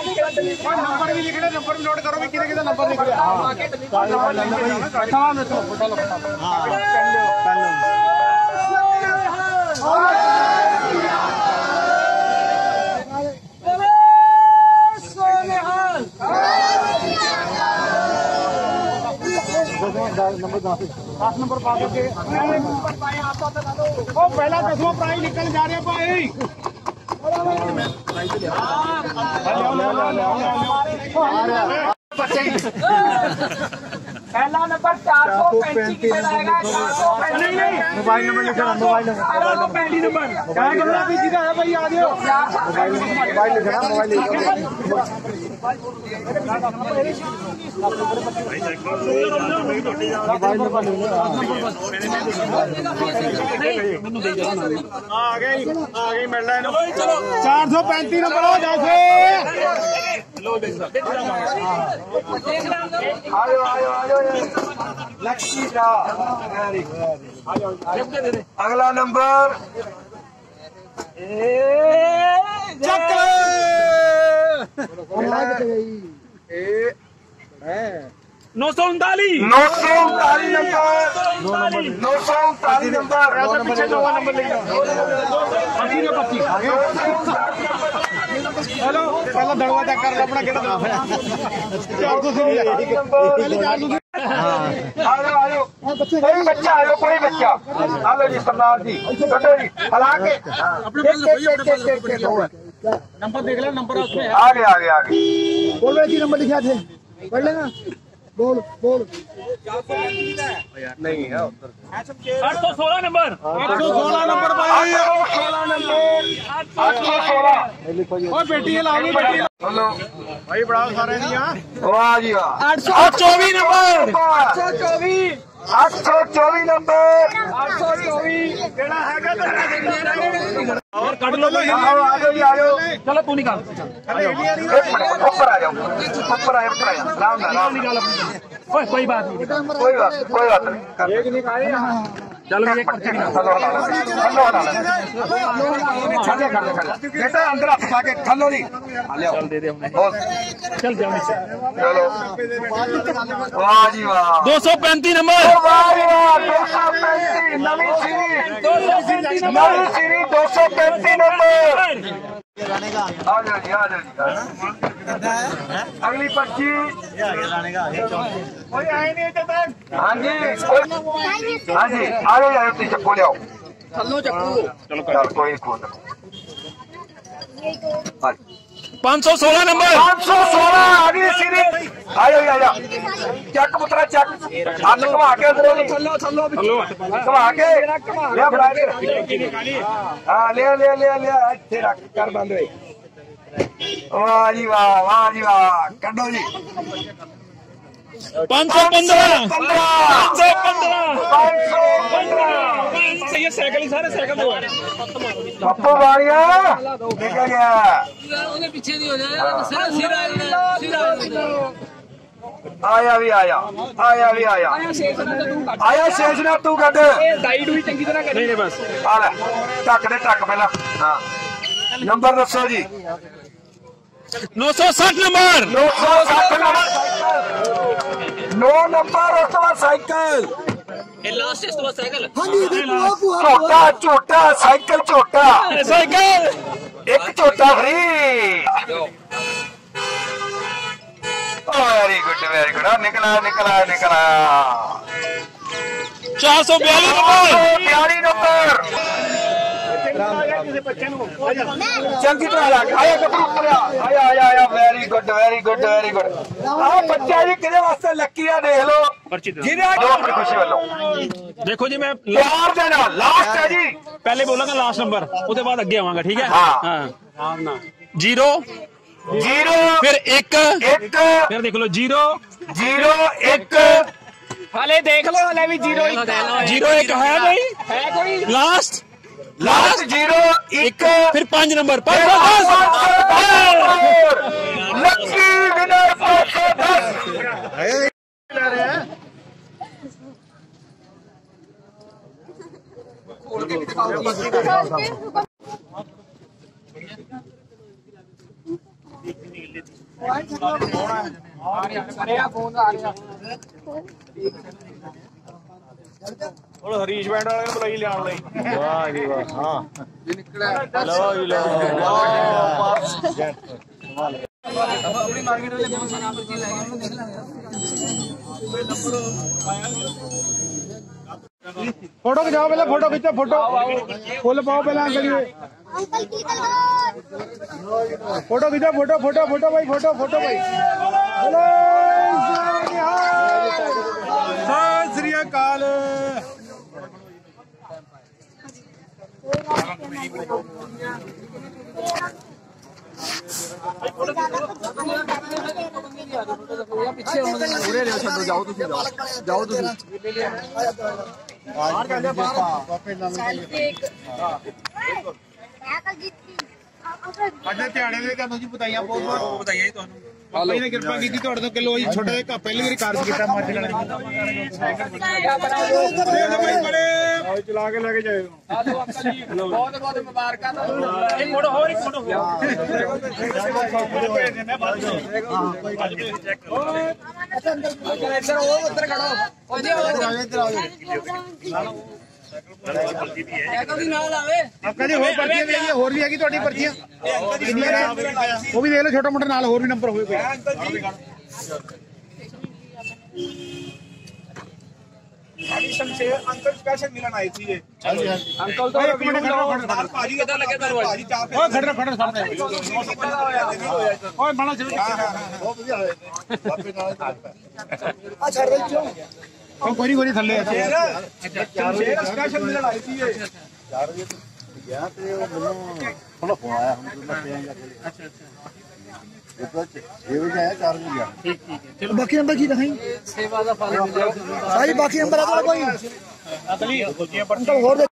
Number भी लिखने, number भी नोट करो भी किने किने नंबर लिख रहा नंबर 10 नंबर पा के पहला 10वां प्राइज निकल जा रहा भाई। पहला नंबर 435 की जाएगा। मोबाइल नंबर लिखा, मोबाइल नंबर क्या करना पीछे का है भाई, आ जाओ। मोबाइल लिखना, मोबाइल लिखना। आ गई मिल रहा है 435 नंबर हो जैसे। लक्ष्मी का अगला नंबर 939 हेलो पहला दरवाजा कर अपना कितना कोई बच्चा आयो, कोई बच्चा आलो जी सरदार जी कटो जी हला के नंबर देख ले, नंबर उसमें आगे आगे आगे बोल रहे जी, नंबर लिखा थे पढ़ लेना। बोल नहीं है 816 नंबर 816 नंबर भाई, 816 बेटी है लाओ बेटी। हेलो भाई बड़ा सारे जी। वाह जी वाह। 824 नंबर 824 नंबर 824 केड़ा हैगा और कट लो। आओ जी आओ, चलो तू निकाल। ऊपर आ जाओ, ऊपर आए राम नाम निकाल। कोई बात नहीं, कोई बात नहीं। एक निकाले चलो एक पर्ची निकाल। बेटा अंदर हाथ उठा के खलो जी, चल दे दे हमने, चल जाओ नीचे। चलो वाह जी वाह। 235 नंबर 235 नवी सीरीज 235 नंबर। आ जाओ जी, आ जाओ जी। अगली पर्ची कोई आए नहीं तक। हाँ जी हाँ जी, आ जाओ तुम चप्पू लियाओ। चलो कोई नहीं खोल 516 नंबर 516 अगली सीरीज। आ जाओ चक पुत्रा चक, हाथ घुमा के अंदर घुमा के ले फड़ा के। हाँ ले ले ले ले इतने रख कर बंद हुए। वाह जी वाह, वाह जी वाह, कड्डो जी 515 ये साइकिल ही सारे साइकिल दो पप्पू बाड़िया निकल गया। पीछे नहीं हो जाए। आया भी आया शेषना तू कद गाइड भी चंगी तरह नहीं बस आ ले टक दे टक पहला। हाँ नंबर दसो जी। 960 नंबर 9 नंबर उस तो बाद साइकिल लास्ट इस तो साइकिल। झोटा साइकिल झोटा एक झोटा फ्री। वेरी गुड निकला 442 नंबर चंगी तरह आया आया। वेरी गुड बच्चा जी कि वास्ते लकी है, देख लो अपनी खुशी वालों। देखो जी मैं प्यार देना लास्ट है जी, पहले बोलांगा लास्ट नंबर उसके बाद अगे आवांगा, ठीक है। हाँ 0 फिर 1 फिर देख लो 0 1 हाले देख लो, हाले भी 0 1 है भाई, है कोई लास्ट 0 1 फिर 5 नंबर 5 लकी विनर 510। ਹੁਣ ਹਰੀਸ਼ ਬੈਂਡ ਵਾਲੇ ਨੂੰ ਬੁਲਾਈ ਲਿਆਉਣ ਲਈ। ਵਾਹ ਜੀ ਵਾਹ। ਹਾਂ ਲਓ ਜੀ ਲਓ। ਆਪਣੀ ਮਾਰਕੀਟ ਵਾਲੇ ਬਹੁਤ ਸਾਰਾ ਆਪਣੀ ਚੀਜ਼ ਲੈ ਗਏ ਉਹਨੂੰ ਦੇਖ ਲਾਂਗੇ। फोटो खिंचाओ पहले, फोटो खींचो, फोटो फुल पाओ पहले अंकल जी, फोटो खींचो, फोटो फोटो फोटो भाई, फोटो फोटो भाई। सत श्री अकाल। ਪਿੱਛੇ ਹੁਣ ਪੂਰੇ ਰਿਓ ਛੱਡੋ, ਜਾਓ ਤੁਸੀਂ ਜਾਓ ਤੁਸੀਂ बाहर कर ले, बाहर ਅੱਜ ਦਿਹਾੜੇ ਦੇ ਤੁਹਾਨੂੰ ਜੀ ਵਧਾਈਆਂ, ਬਹੁਤ ਬਹੁਤ ਵਧਾਈਆਂ ਜੀ ਤੁਹਾਨੂੰ। ਬਾਬਾ ਜੀ ਨੇ ਕਿਰਪਾ ਕੀਤੀ ਤੁਹਾਡੇ ਤੋਂ ਕਿਲੋ ਜੀ ਛੋਟਾ ਜਿਹਾ ਪਹਿਲੀ ਵਾਰੀ ਕਾਰਜ ਕੀਤਾ ਮਾਰਚ ਵਾਲੇ ਚਲਾ ਕੇ ਲੈ ਕੇ ਜਾਏ। ਹਲੋ ਅੰਕਲ ਜੀ ਬਹੁਤ ਬਹੁਤ ਮੁਬਾਰਕਾਂ ਤੁਹਾਨੂੰ। ਇੱਕ ਫੋਟੋ ਹੋਰ, ਇੱਕ ਫੋਟੋ ਇੱਧਰ ਉਹ ਉੱਧਰ ਖੜੋ। ਨਾਲ ਆਵੇ ਅੰਕਲ ਜੀ ਹੋਰ ਪਰਚੀਆਂ ਵੀ ਹੈਗੀਆਂ, ਹੋਰ ਵੀ ਹੈਗੀ ਤੁਹਾਡੀ ਪਰਚੀਆਂ ਉਹ ਵੀ ਦੇਖ ਲਓ, ਛੋਟਾ ਮੋਟਾ ਨਾਲ ਹੋਰ ਵੀ ਨੰਬਰ ਹੋਵੇ ਕੋਈ। अंकल स्पेशल मिलन आई थी ये। ਅੰਕਲ ਤੋਂ ਇੱਕ ਮਿੰਟ भाजी कितना लगे भाजी चाप ਓਏ ਖੜਨਾ ਖੜਨਾ ਸਾਹਮਣੇ ਓਏ ਮਾਣਾ ਚਲੋ ਉਹ ਕੋਈ ਨਹੀਂ ਥੱਲੇ स्पेशल मिलन आई थी ये। ਬਾਕੀ ਨੰਬਰ ਕੀ ਦਿਖਾਈ ਸੇਵਾ ਦਾ ਫਲ ਮਿਲਿਆ। ਸਾਈ ਬਾਕੀ ਨੰਬਰ ਆ ਕੋਈ ਅੰਕਲ ਹੋਰ